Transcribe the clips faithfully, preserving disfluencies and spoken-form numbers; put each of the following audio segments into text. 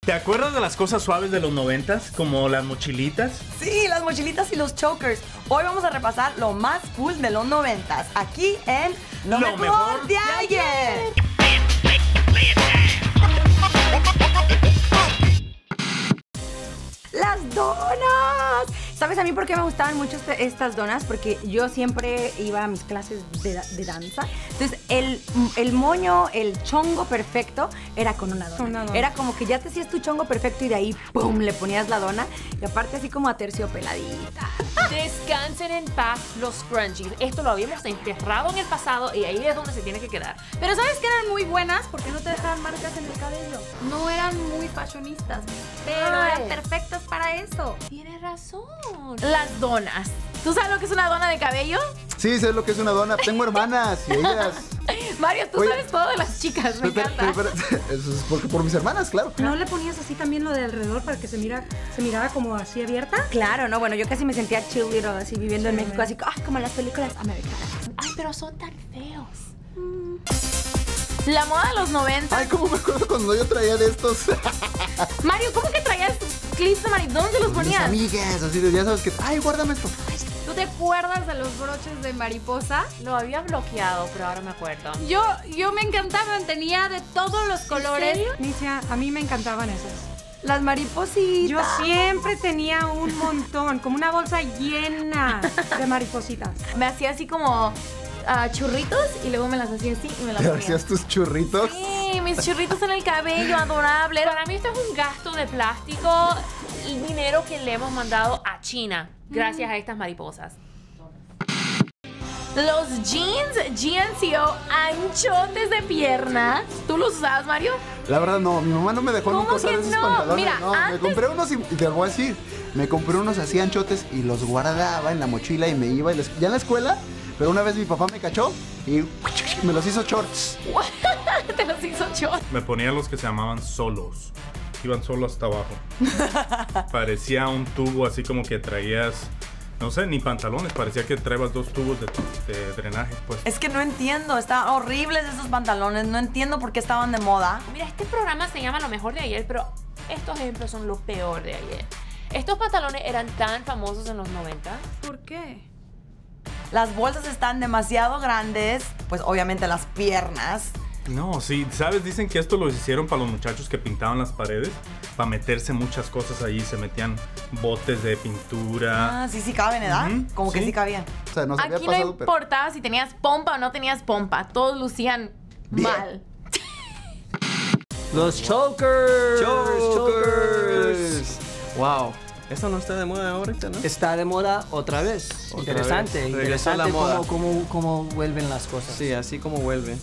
¿Te acuerdas de las cosas suaves de los noventas? Como las mochilitas. Sí, las mochilitas y los chokers. Hoy vamos a repasar lo más cool de los noventas. Aquí en Lo, Lo mejor, mejor de ayer. Las donas. ¿Sabes a mí por qué me gustaban mucho este, estas donas? Porque yo siempre iba a mis clases de, de danza. Entonces, el, el moño, el chongo perfecto era con una dona. Una dona. Era como que ya te hacías tu chongo perfecto y de ahí, ¡pum!, le ponías la dona. Y aparte así como aterciopeladita. Descansen en paz los scrunchies. Esto lo habíamos enterrado en el pasado y ahí es donde se tiene que quedar. Pero ¿sabes que eran muy buenas? Porque no te dejaban marcas en el cabello. No eran muy fashionistas, pero Ay. eran perfectas para eso. Tienes razón. Las donas. ¿Tú sabes lo que es una dona de cabello? Sí, sé lo que es una dona. Tengo hermanas y ellas... Mario, tú Oye. sabes todo de las chicas. Me Pero, encanta. pero, pero, eso es porque por mis hermanas, claro. ¿No le ponías así también lo de alrededor para que se mira, se mirara como así abierta? Claro, no, bueno, yo casi me sentía chill little así viviendo en Sí. México, así ah, como en las películas americanas. Ay, pero son tan feos. La moda de los noventa. Ay, cómo me acuerdo cuando yo traía de estos. Mario, ¿cómo que traías clips de Mario? ¿Dónde los Mis ponías? amigas, así de, ya sabes que, ay, guárdame esto. ¿Tú te acuerdas de los broches de mariposa? Lo había bloqueado, pero ahora me acuerdo. Yo, yo me encantaban, tenía de todos los colores. serio? Nicia, a mí me encantaban esas. Las maripositas. Yo siempre tenía un montón, como una bolsa llena de maripositas. Me hacía así como ah, churritos y luego me las hacía así y me las ¿Te ponía. hacías tus churritos? Sí, mis churritos en el cabello, adorable. Para mí esto es un gasto de plástico, el dinero que le hemos mandado a China gracias a estas mariposas. Los jeans G N C O anchotes de pierna. ¿Tú los usabas, Mario? La verdad no, mi mamá no me dejó ¿Cómo nunca usar que esos no? pantalones. Mira, no, me antes- compré unos y, y te voy a decir, me compré unos así anchotes y los guardaba en la mochila y me iba y les- ya en la escuela, pero una vez mi papá me cachó y me los hizo shorts. Te los hizo short. Me ponía los que se llamaban solos. Iban solo hasta abajo. Parecía un tubo así como que traías, no sé, ni pantalones. Parecía que traías dos tubos de, de drenaje, pues. Es que no entiendo, están horribles esos pantalones, no entiendo por qué estaban de moda. Mira, este programa se llama Lo Mejor de Ayer, pero estos ejemplos son lo peor de ayer. Estos pantalones eran tan famosos en los noventa. ¿Por qué? Las bolsas están demasiado grandes, pues obviamente las piernas. No, sí, ¿sabes? Dicen que esto lo hicieron para los muchachos que pintaban las paredes, para meterse muchas cosas allí. Se metían botes de pintura. Ah, sí, sí caben, ¿verdad? Ujú, Como que sí. sí cabían. O sea, nos había Aquí no pasado, pero... importaba si tenías pompa o no tenías pompa. Todos lucían Bien. mal. Los chokers. Chokers. Wow. Eso no está de moda ahorita, ¿no? Está de moda otra vez. Otra interesante, vez. Regresó la interesante moda. cómo, cómo, cómo vuelven las cosas. Sí, así como vuelve.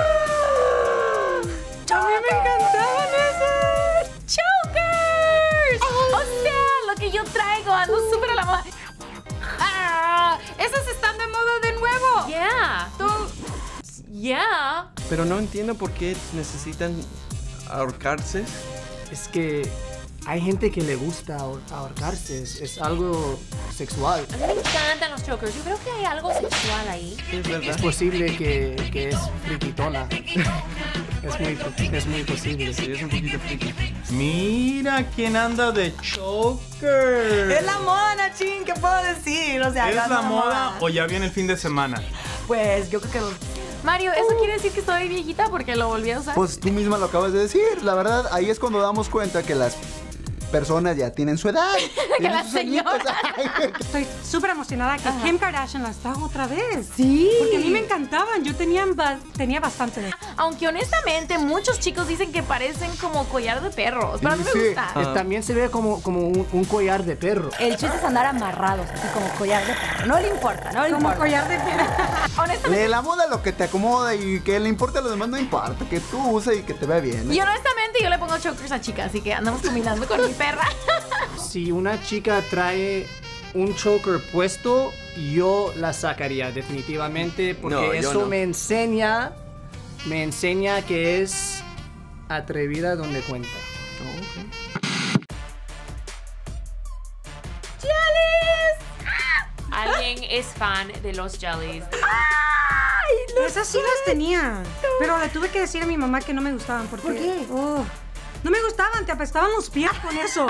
¡A mí me encantaban esos! ¡Chokers! O sea, lo que yo traigo, ando súper a la moda. ¡Ah! ¡Esas están de moda de nuevo! Yeah. Tú... Yeah. Pero no entiendo por qué necesitan ahorcarse. Es que hay gente que le gusta ahor- ahorcarse, es, es algo sexual. A mí me encantan los chokers. Yo creo que hay algo sexual ahí. Sí, es verdad. Es posible que, que es friquitona. es, muy, es muy posible. Sí, es un poquito friki. Mira quién anda de choker. Es la moda, Nachín, ¿qué puedo decir? O sea, ¿Es anda la moda o ya viene el fin de semana? Pues yo creo que los... Mario, ¿eso quiere decir que estoy viejita porque lo volví a usar? Pues tú misma lo acabas de decir. La verdad, ahí es cuando damos cuenta que las personas ya tienen su edad. Tienen las sus añitos. señoras. Estoy súper emocionada que Kim Kardashian las trajo otra vez. Sí. Porque a mí me encantaban. Yo tenía, ba- tenía bastante de... Aunque honestamente muchos chicos dicen que parecen como collar de perros. Pero a mí me Sí. gusta. Es- también se ve como, como un, un collar de perro. El chiste es andar amarrados, así como collar de perro. No le importa, no le Como importa. collar de perro. Honestamente. De la moda lo que te acomoda y que le importa a los demás no importa. Que tú uses y que te vea bien. ¿eh? Y honestamente yo le pongo chokers a chicas, así que andamos combinando con mi perra. Si una chica trae un choker puesto, yo la sacaría definitivamente porque No, yo eso no. me enseña, me enseña que es atrevida donde cuenta. Alguien es fan de los jellies. Esas sí las tenía. Pero le tuve que decir a mi mamá que no me gustaban. Porque, ¿Por qué? Oh, No me gustaban, te apestaban los pies con eso.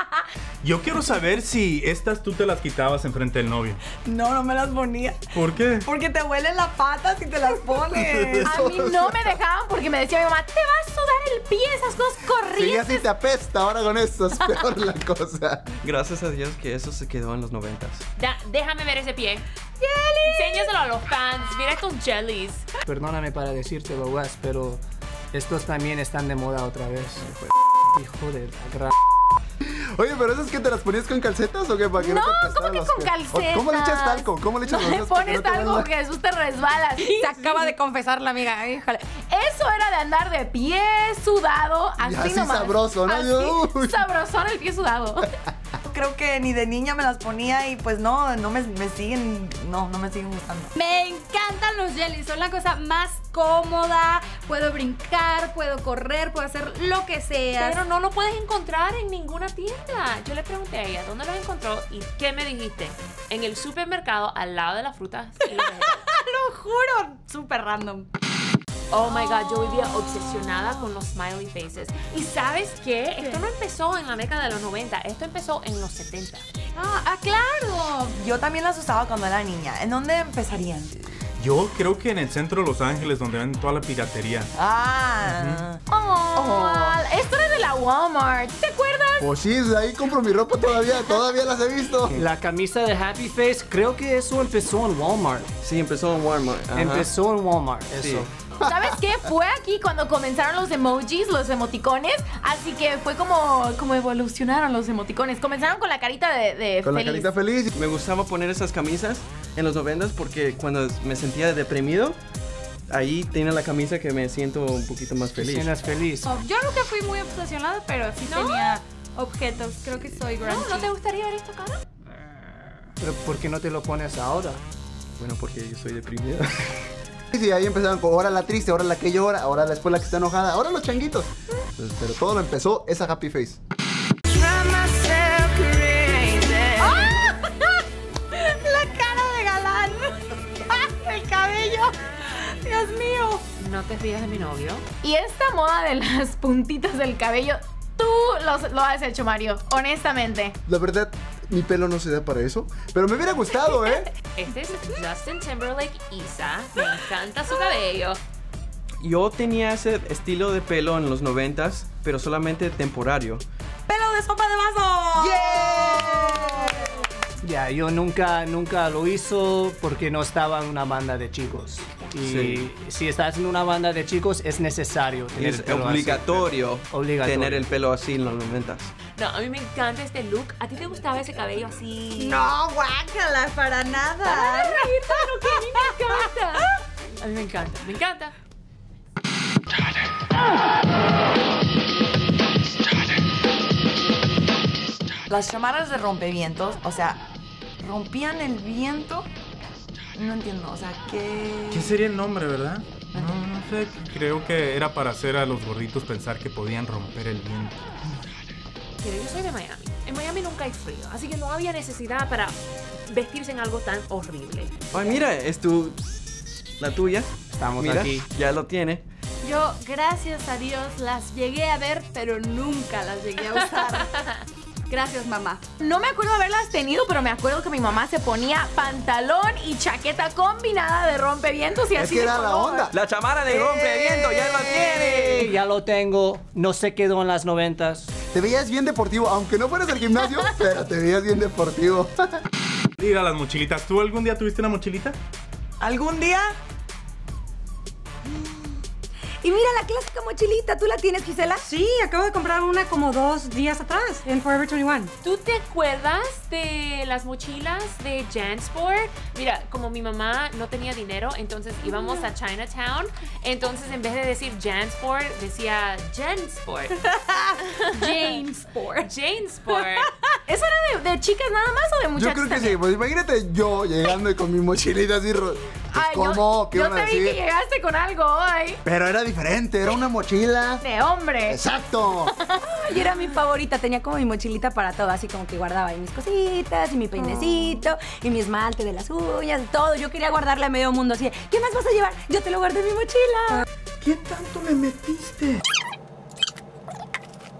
Yo quiero saber si estas tú te las quitabas enfrente del novio. No, no me las ponía. ¿Por qué? Porque te huelen la pata si te las pones. A mí no me dejaban porque me decía mi mamá, te va a sudar el pie, esas cosas Sí, corrientes. así te apesta, ahora con esto es peor la cosa. Gracias a Dios que eso se quedó en los noventas. Da- déjame ver ese pie. Enséñaselo a los fans. Mira estos jellies. Perdóname para decírtelo, Wes, pero estos también están de moda otra vez. Hijo de la gran... Oye, pero esas que te las ponías con calcetas o qué? ¿Para que No, te ¿cómo apestaran que los con pies? calcetas? ¿O ¿Cómo le echas talco? ¿Cómo le echas No los le dedos para que pones no te algo vean porque Jesús te resbalas. Se acaba de confesar la amiga. Híjole. Eso era de andar de pie sudado, así, así nomás. sabroso, ¿no? Así, Uy. sabrosón el pie sudado. Creo que ni de niña me las ponía y pues no, no me, me siguen, no, no me siguen gustando. Me encantan los jellies, son la cosa más cómoda. Puedo brincar, puedo correr, puedo hacer lo que sea. Pero no lo puedes encontrar en ninguna tienda. Yo le pregunté a ella dónde los encontró y ¿qué me dijiste? En el supermercado al lado de las frutas y los vegetales. Lo juro, súper random. Oh my god, yo vivía obsesionada con los smiley faces. ¿Y sabes qué? Esto no empezó en la década de los noventa, esto empezó en los setenta. Ah, ah, claro. Yo también las usaba cuando era niña. ¿En dónde empezarían? Yo creo que en el centro de Los Ángeles, donde venden toda la piratería. Ah. Oh, esto era de la Walmart. ¿Te acuerdas? Pues sí, ahí compro mi ropa todavía, todavía las he visto. La camisa de Happy Face, creo que eso empezó en Walmart. Sí, empezó en Walmart. Ajá. Empezó en Walmart, Sí. eso. ¿Sabes qué? Fue aquí cuando comenzaron los emojis, los emoticones. Así que fue como, como evolucionaron los emoticones. Comenzaron con la carita de, de Con feliz. la carita feliz. Me gustaba poner esas camisas en los noventas porque cuando me sentía deprimido, ahí tiene la camisa que me siento un poquito más feliz. Tienes feliz. Oh, yo nunca fui muy obsesionada, pero sí ¿No? tenía objetos. Creo que soy grungy. ¿No? ¿No te gustaría ver esta cara? Pero ¿por qué no te lo pones ahora? Bueno, porque yo soy deprimido. Sí, ahí empezaron con ahora la triste, ahora la que llora, ahora después la que está enojada, ahora los changuitos. Pues, pero todo lo empezó esa Happy Face. La cara de galán. El cabello. Dios mío. No te rías de mi novio. Y esta moda de las puntitas del cabello, tú los- lo has hecho, Mario, honestamente. La verdad, mi pelo no se da para eso, pero me hubiera gustado, ¿eh? Este es Justin Timberlake Isa. Me encanta su cabello. Yo tenía ese estilo de pelo en los noventas, pero solamente temporario. ¡Pelo de sopa de vaso! Ya, yo nunca, nunca lo hizo porque no estaba en una banda de chicos. Y Sí. si estás en una banda de chicos, es necesario tener Es el pelo así. obligatorio, Obligatorio. tener el pelo así en los noventas. No, a mí me encanta este look. ¿A ti te gustaba ese cabello así? No, guácala, para nada. Ay, pero que a mí me encanta. A mí me encanta, me encanta. Las chamarras de rompevientos, o sea, rompían el viento. No entiendo, o sea, ¿qué? ¿Qué sería el nombre, verdad? No, no sé. Creo que era para hacer a los gorditos pensar que podían romper el viento. Mira, yo soy de Miami. En Miami nunca hay frío, así que no había necesidad para vestirse en algo tan horrible. Ay, mira, es tu... la tuya. Estamos Mira, aquí. ya lo tiene. Yo, gracias a Dios, las llegué a ver, pero nunca las llegué a usar. Gracias, mamá. No me acuerdo haberlas tenido, pero me acuerdo que mi mamá se ponía pantalón y chaqueta combinada de rompevientos y Es así que de era la color. onda. La chamarra de rompeviento, ya lo Eh, tiene. ya lo tengo. No se quedó en las noventas. Te veías bien deportivo, aunque no fueras al gimnasio, pero te veías bien deportivo. Mira las mochilitas. ¿Tú algún día tuviste una mochilita? ¿Algún día? Y mira la clásica mochilita, ¿tú la tienes, Gisela? Sí, acabo de comprar una como dos días atrás en Forever veintiuno. ¿Tú te acuerdas de las mochilas de Jansport? Mira, como mi mamá no tenía dinero, entonces íbamos a Chinatown. Entonces, en vez de decir Jansport, decía Jansport. Janesport. Jansport. ¿Eso era de, de chicas nada más o de Yo muchachos creo que también? sí, pues imagínate yo llegando y con mi mochilita así. ro- Pues, Ay, ¿cómo? yo, ¿Qué yo iban a te vi decir? que llegaste con algo hoy. Pero era diferente, era una mochila. De hombre. Exacto. Ay, era mi favorita, tenía como mi mochilita para todo, así como que guardaba ahí mis cositas y mi peinecito y mi esmalte de las uñas y todo. Yo quería guardarle a medio mundo así, ¿qué más vas a llevar? Yo te lo guardé en mi mochila. ¿Qué tanto le metiste?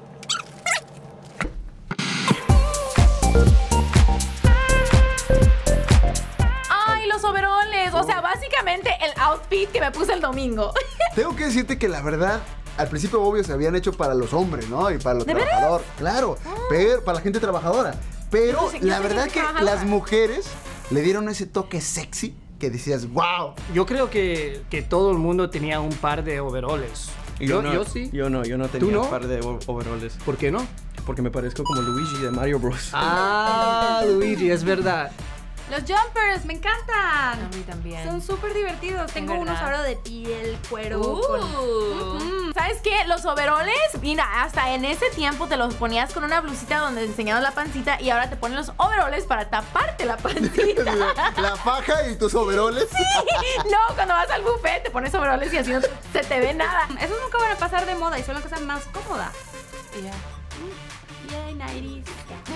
Ay, los overoles. O sea, básicamente el outfit que me puse el domingo. Tengo que decirte que la verdad, al principio obvio se habían hecho para los hombres, ¿no? Y para los ¿De trabajadores. Claro, pero para la gente trabajadora. Pero Yo sé- yo la sé verdad gente que trabajadora. las mujeres le dieron ese toque sexy que decías, wow. Yo creo que, que todo el mundo tenía un par de overoles. Yo, no, yo sí. Yo no, yo no ¿Tú tenía no? un par de o- overoles. ¿Por qué no? Porque me parezco como Luigi de Mario Bros. Ah, Luigi, es verdad. Los jumpers, me encantan. A mí también. Son súper divertidos. Tengo unos verdad. ahora de piel, cuero. Uh. con- Ujú. ¿Sabes qué? Los overoles, mira, hasta en ese tiempo te los ponías con una blusita donde enseñabas la pancita y ahora te ponen los overoles para taparte la pancita. La faja y tus overoles. No, cuando vas al buffet te pones overoles y así no se te ve nada. Esos nunca van a pasar de moda y son la cosa más cómoda. Ya. Yay, nineties.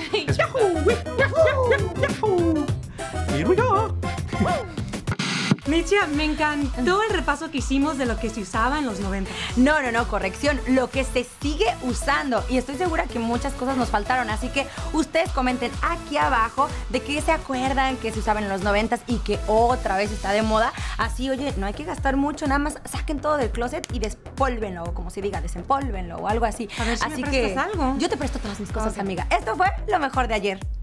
Here we go. Michia, me encantó el repaso que hicimos de lo que se usaba en los noventa. No, no, no, corrección. Lo que se sigue usando. Y estoy segura que muchas cosas nos faltaron. Así que ustedes comenten aquí abajo de qué se acuerdan que se usaban en los noventas y que otra vez está de moda. Así, oye, no hay que gastar mucho. Nada más saquen todo del closet y despólvenlo. O como se diga, desempólvenlo o algo así. A ver si me así prestas que algo. yo te presto todas mis cosas, amiga. Esto fue lo mejor de ayer.